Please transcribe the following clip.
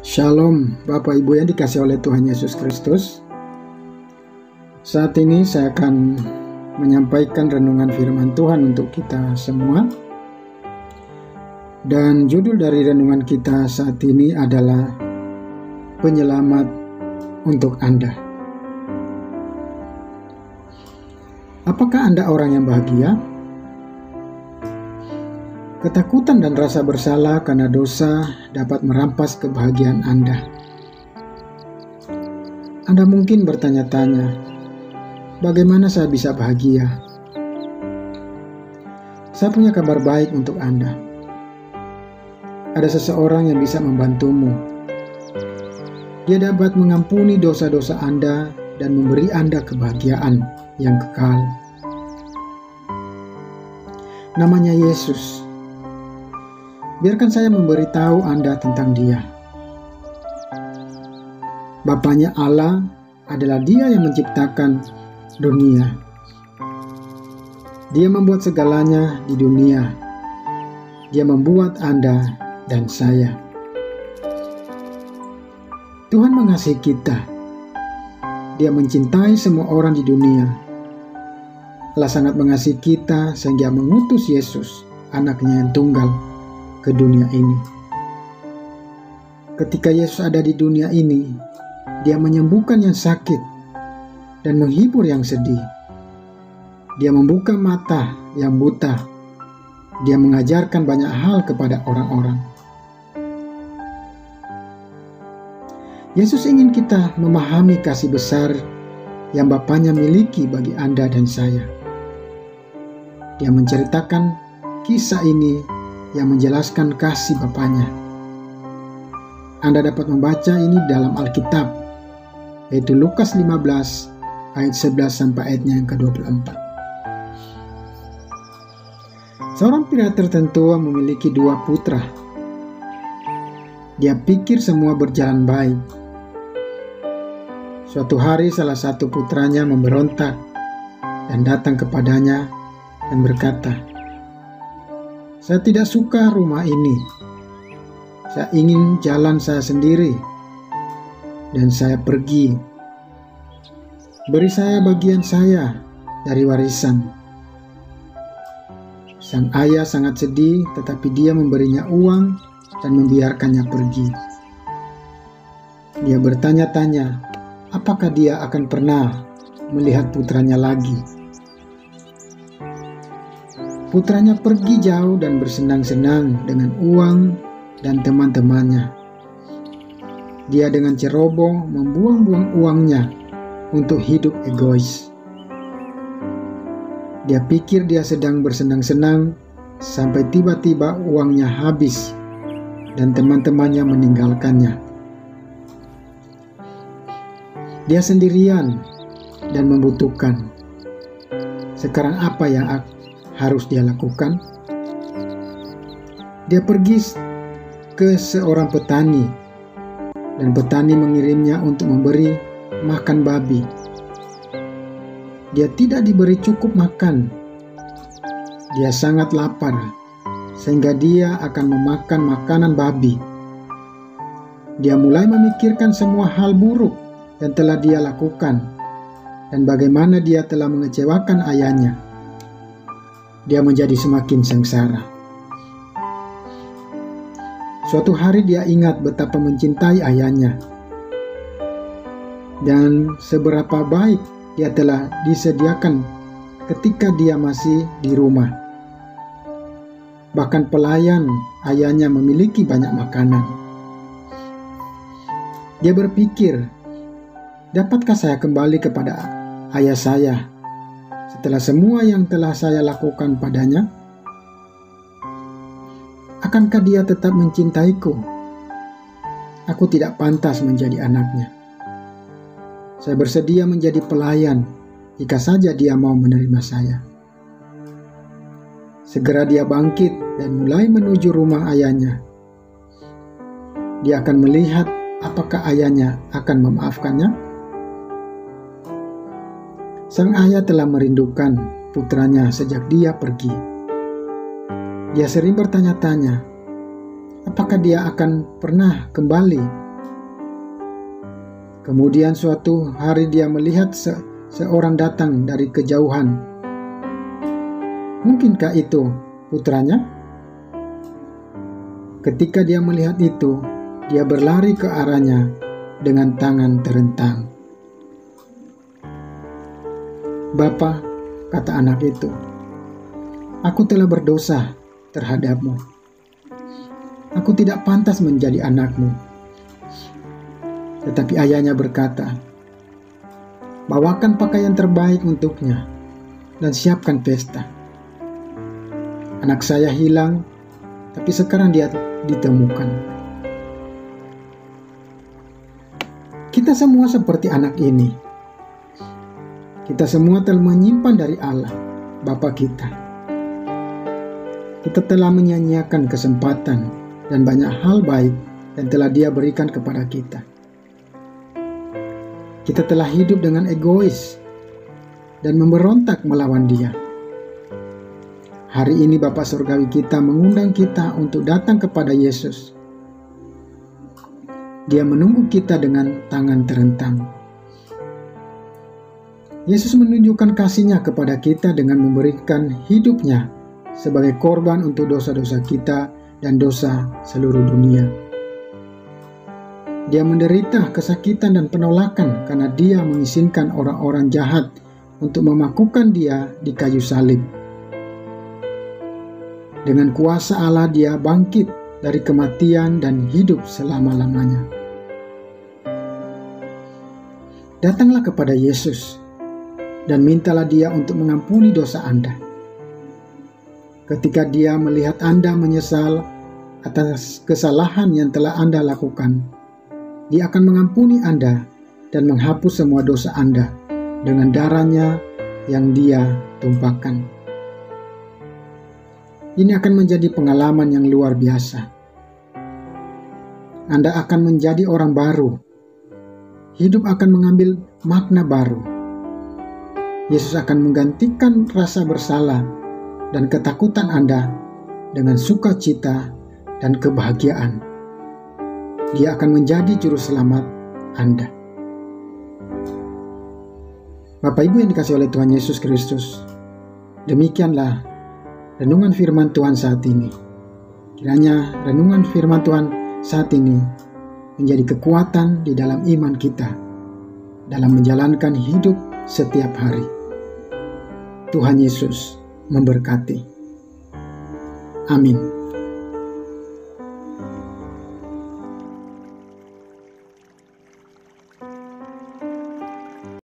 Shalom Bapak Ibu yang dikasihi oleh Tuhan Yesus Kristus. Saat ini saya akan menyampaikan renungan firman Tuhan untuk kita semua. Dan judul dari renungan kita saat ini adalah Penyelamat untuk Anda. Apakah Anda orang yang bahagia? Ketakutan dan rasa bersalah karena dosa dapat merampas kebahagiaan Anda. Anda mungkin bertanya-tanya, bagaimana saya bisa bahagia? Saya punya kabar baik untuk Anda. Ada seseorang yang bisa membantumu. Dia dapat mengampuni dosa-dosa Anda dan memberi Anda kebahagiaan yang kekal. Namanya Yesus. Biarkan saya memberitahu Anda tentang Dia. Bapanya Allah adalah Dia yang menciptakan dunia. Dia membuat segalanya di dunia. Dia membuat Anda dan saya. Tuhan mengasihi kita. Dia mencintai semua orang di dunia. Allah sangat mengasihi kita sehingga mengutus Yesus, anaknya yang tunggal, ke dunia ini. Ketika Yesus ada di dunia ini, Dia menyembuhkan yang sakit dan menghibur yang sedih. Dia membuka mata yang buta. Dia mengajarkan banyak hal kepada orang-orang. Yesus ingin kita memahami kasih besar yang Bapanya miliki bagi Anda dan saya. Dia menceritakan kisah ini yang menjelaskan kasih Bapanya. Anda dapat membaca ini dalam Alkitab, yaitu Lukas 15 ayat 11 sampai ayatnya yang ke-24. Seorang pria tertentu memiliki 2 putra. Dia pikir semua berjalan baik. Suatu hari salah satu putranya memberontak dan datang kepadanya dan berkata, "Saya tidak suka rumah ini. Saya ingin jalan saya sendiri dan saya pergi. Beri saya bagian saya dari warisan." Sang ayah sangat sedih, tetapi dia memberinya uang dan membiarkannya pergi. Dia bertanya-tanya, apakah dia akan pernah melihat putranya lagi. Putranya pergi jauh dan bersenang-senang dengan uang dan teman-temannya. Dia dengan ceroboh membuang-buang uangnya untuk hidup egois. Dia pikir dia sedang bersenang-senang sampai tiba-tiba uangnya habis dan teman-temannya meninggalkannya. Dia sendirian dan membutuhkan. Sekarang apa yang harus dia lakukan? Dia pergi ke seorang petani dan petani mengirimnya untuk memberi makan babi. Dia tidak diberi cukup makan. Dia sangat lapar sehingga dia akan memakan makanan babi. Dia mulai memikirkan semua hal buruk yang telah dia lakukan dan bagaimana dia telah mengecewakan ayahnya. Dia menjadi semakin sengsara. Suatu hari dia ingat betapa mencintai ayahnya dan seberapa baik dia telah disediakan ketika dia masih di rumah. Bahkan pelayan ayahnya memiliki banyak makanan. Dia berpikir, dapatkah saya kembali kepada ayah saya setelah semua yang telah saya lakukan padanya? Akankah dia tetap mencintaiku? Aku tidak pantas menjadi anaknya. Saya bersedia menjadi pelayan jika saja dia mau menerima saya. Segera dia bangkit dan mulai menuju rumah ayahnya. Dia akan melihat apakah ayahnya akan memaafkannya. Sang ayah telah merindukan putranya sejak dia pergi. Dia sering bertanya-tanya, apakah dia akan pernah kembali Kemudian suatu hari dia melihat seorang datang dari kejauhan. Mungkinkah itu putranya? Ketika dia melihat itu, dia berlari ke arahnya dengan tangan terentang. "Bapa," kata anak itu, "aku telah berdosa terhadapmu. Aku tidak pantas menjadi anakmu." Tetapi ayahnya berkata, "Bawakan pakaian terbaik untuknya dan siapkan pesta. Anak saya hilang, tapi sekarang dia ditemukan." Kita semua seperti anak ini. Kita semua telah menyimpan dari Allah, Bapa kita. Kita telah menyia-nyiakan kesempatan dan banyak hal baik yang telah Dia berikan kepada kita. Kita telah hidup dengan egois dan memberontak melawan Dia. Hari ini Bapa Surgawi kita mengundang kita untuk datang kepada Yesus. Dia menunggu kita dengan tangan terentang. Yesus menunjukkan kasih-Nya kepada kita dengan memberikan hidup-Nya sebagai korban untuk dosa-dosa kita dan dosa seluruh dunia. Dia menderita kesakitan dan penolakan karena Dia mengizinkan orang-orang jahat untuk memakukan Dia di kayu salib. Dengan kuasa Allah Dia bangkit dari kematian dan hidup selama-lamanya. Datanglah kepada Yesus dan mintalah Dia untuk mengampuni dosa Anda. Ketika Dia melihat Anda menyesal atas kesalahan yang telah Anda lakukan, Dia akan mengampuni Anda dan menghapus semua dosa Anda dengan darah-Nya yang Dia tumpahkan. Ini akan menjadi pengalaman yang luar biasa. Anda akan menjadi orang baru. Hidup akan mengambil makna baru. Yesus akan menggantikan rasa bersalah dan ketakutan Anda dengan sukacita dan kebahagiaan. Dia akan menjadi juru selamat Anda. Bapak Ibu yang dikasihi oleh Tuhan Yesus Kristus, demikianlah renungan firman Tuhan saat ini. Kiranya renungan firman Tuhan saat ini menjadi kekuatan di dalam iman kita dalam menjalankan hidup setiap hari. Tuhan Yesus memberkati. Amin.